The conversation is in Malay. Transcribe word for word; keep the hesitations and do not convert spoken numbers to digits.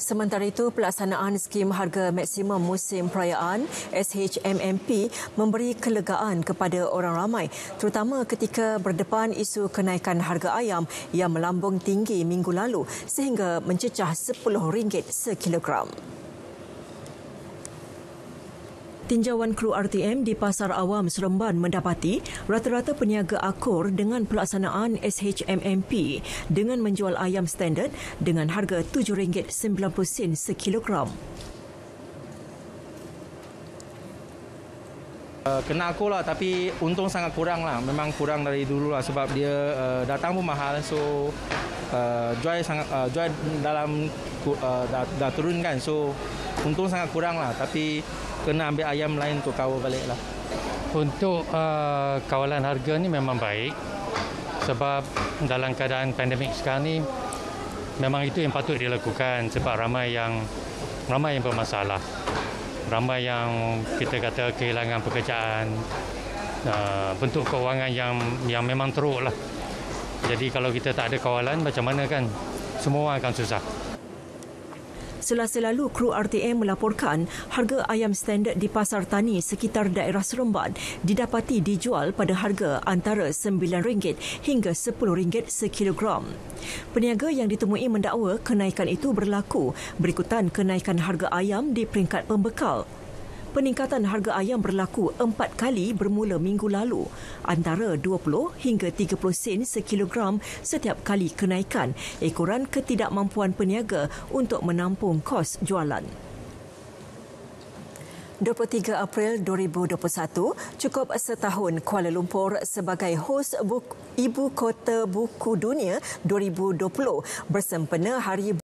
Sementara itu, pelaksanaan skim harga maksimum musim perayaan S H M M P memberi kelegaan kepada orang ramai, terutama ketika berdepan isu kenaikan harga ayam yang melambung tinggi minggu lalu sehingga mencecah sepuluh ringgit sekilogram. Tinjauan kru R T M di Pasar Awam Seremban mendapati rata-rata peniaga akur dengan pelaksanaan S H M M P dengan menjual ayam standard dengan harga tujuh ringgit sembilan puluh sen sekilogram. Uh, kena akur lah, tapi untung sangat kurang lah. Memang kurang dari dulu lah sebab dia uh, datang pun mahal. So uh, jual sangat uh, jual dalam uh, dah, dah turun kan. So untung sangat kurang lah, tapi kena ambil ayam lain untuk kawal balik lah. Untuk uh, kawalan harga ni memang baik sebab dalam keadaan pandemik sekarang ni memang itu yang patut dilakukan sebab ramai yang ramai yang bermasalah. Ramai yang kita kata kehilangan pekerjaan, uh, bentuk kewangan yang yang memang teruk lah. Jadi kalau kita tak ada kawalan macam mana kan? Semua orang akan susah. Selasa lalu, kru R T M melaporkan harga ayam standard di pasar tani sekitar daerah Seremban didapati dijual pada harga antara sembilan ringgit hingga sepuluh ringgit sekilogram. Peniaga yang ditemui mendakwa kenaikan itu berlaku berikutan kenaikan harga ayam di peringkat pembekal. Peningkatan harga ayam berlaku empat kali bermula minggu lalu, antara dua puluh hingga tiga puluh sen sekilogram setiap kali kenaikan, ekoran ketidakmampuan peniaga untuk menampung kos jualan. dua puluh tiga April dua ribu dua puluh satu, cukup setahun Kuala Lumpur sebagai hos Ibu Kota Buku Dunia dua ribu dua puluh bersempena Hari